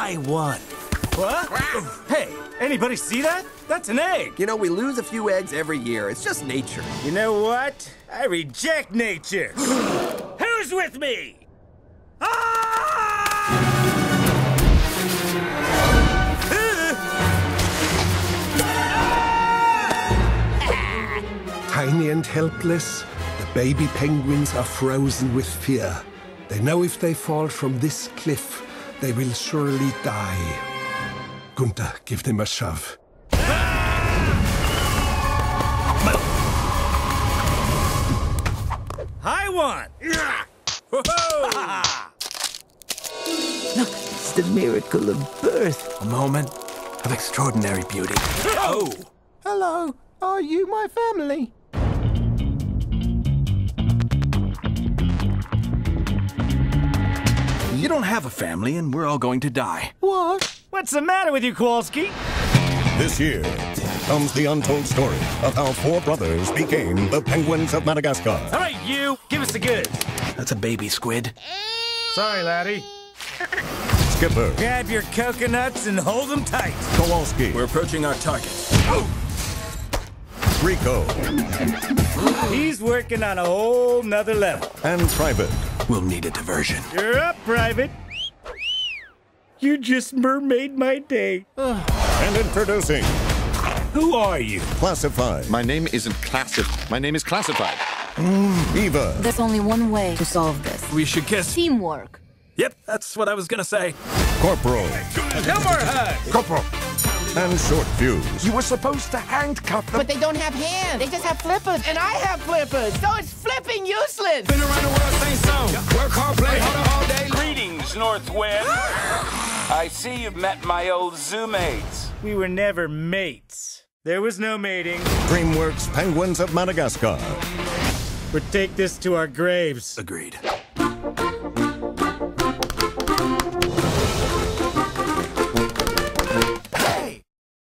I won. What? Hey, anybody see that? That's an egg. You know, we lose a few eggs every year. It's just nature. You know what? I reject nature. Who's with me? Tiny and helpless, the baby penguins are frozen with fear. They know if they fall from this cliff, they will surely die. Gunther, give them a shove. I won! It's the miracle of birth. A moment of extraordinary beauty. Oh! Hello, are you my family? You don't have a family, and we're all going to die. What? What's the matter with you, Kowalski? This year comes the untold story of how 4 brothers became the Penguins of Madagascar. All right, you, give us the goods. That's a baby squid. Sorry, laddie. Skipper, Grab your coconuts and hold them tight. Kowalski, We're approaching our target. Rico, He's working on a whole nother level. and Private. We'll need a diversion. You're up, Private. You just mermaid my day. And introducing Who are you? Classified, My name isn't classified. My name is classified. Eva, There's only one way to solve this. We should kiss. Teamwork. Yep, that's what I was gonna say. Corporal, No more hugs. Corporal, and Short Fuse. You were supposed to handcuff them. But they don't have hands. They just have flippers. And I have flippers. So it's flipping useless. Been around the world, same song. Work hard, play harder all day. Greetings, Northwind. I see you've met my old zoo mates. We were never mates. There was no mating. DreamWorks Penguins of Madagascar. We'd take this to our graves. Agreed.